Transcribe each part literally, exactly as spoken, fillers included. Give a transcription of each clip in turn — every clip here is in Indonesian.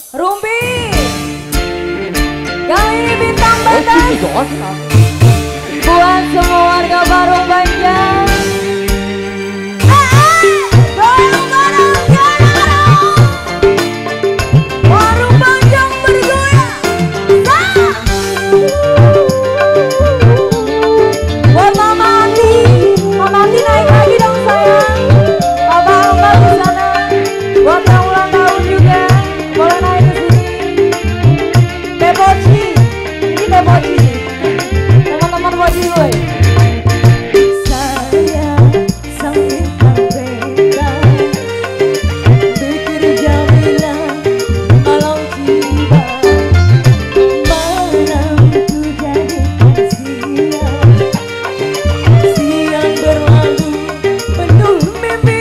Rumpi. Kali ini bintang batas buat semua warga Parung Panjang. Parung Panjang bergoyang. Buat Mama Ati, Mama Ati naik lagi dong sayang. Papa Angga di sana. Buat yang ulang tahun juga, boleh naik ke sini. Beboci, ini Beboci. Teman-teman Boci gue. Saya sang bintang beda, pikir Jamila malam tiba, malamku jadikan siang, siang berlalu penuh mimpi.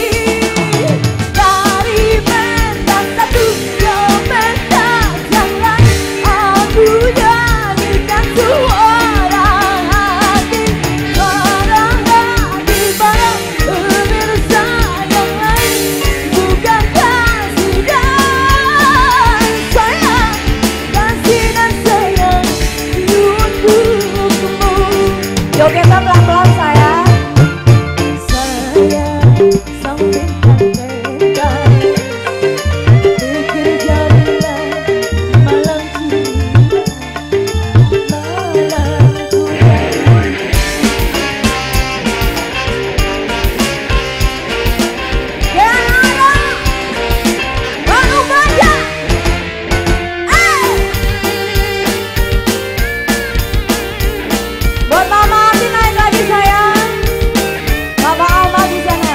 Dari pentas satu ke pentas yang lain, aku jadikan suara hati, suara hati barang pemirsa yang lain. Bukan kasih dan sayang, kasih dan sayang untukmu. Jogetnya pelan-pelan sayang. Saya sang bintang beda, pikir Jamila malam tiba, malamku jadikan. Genara Parung Panjang. Eh. Buat Mama Ati naik lagi sayang. Papa Alma di sana.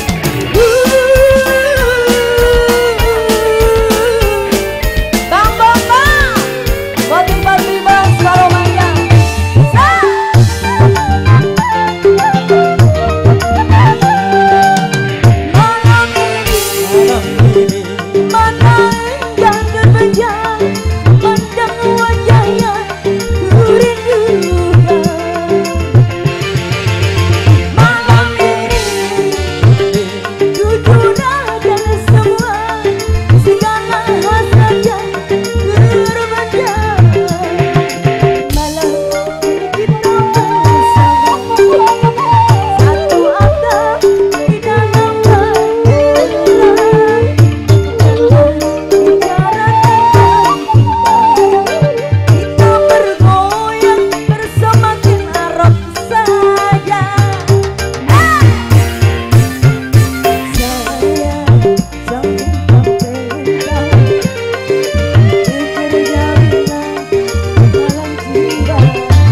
Bang Bambang, buat tiba-tiba Parung Panjang. Malam ini mana yang terpejam, pandang wajah yang kurindukan. Malam ini kucurahkan semua segala hasrat yang terpendam. Malam kita bersama satu atap di dalam hati, bicara tentang kita bergoyang bersemakin arok saja. Saya sang bintang beda, pikir Jamila malam tiba,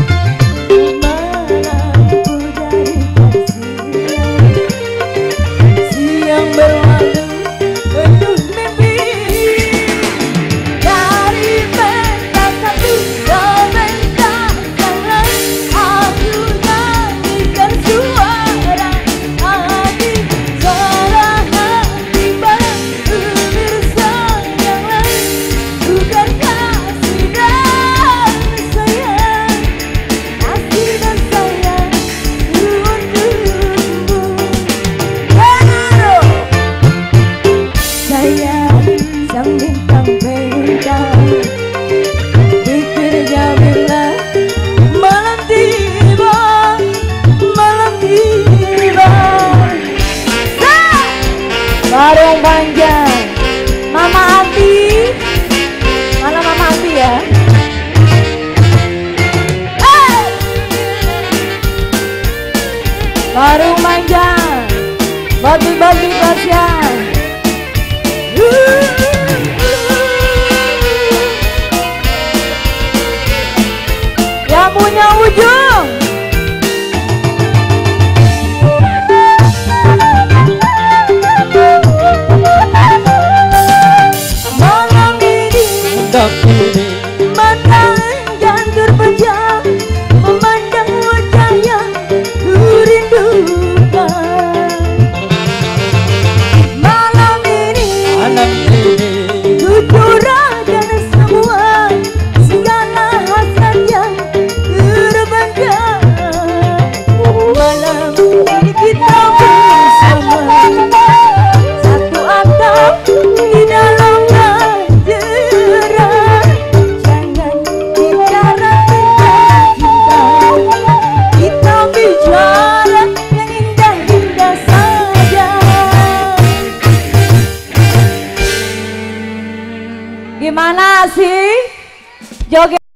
malamku jadikan siang, siang berlalu penuh mimpi. Dari pentas satu ke pentas yang lain, aku nyanyikan suara hati, suara hati barang pemirsa yang lain. Bukan kasih dan sayang, kasih dan sayang untukmu. Genaro. Saya sang bintang beda, pikir Jamila malam tiba, malam tiba. Parung Panjang. Mama Ati, mana Mama Ati ya? Eh! Parung Panjang, bagi-bagi kasihan. Yang punya ujung. Malam ini mata yang terpejam, memandang wajah yang kurindukan. Malam ini Gimana sih? Joget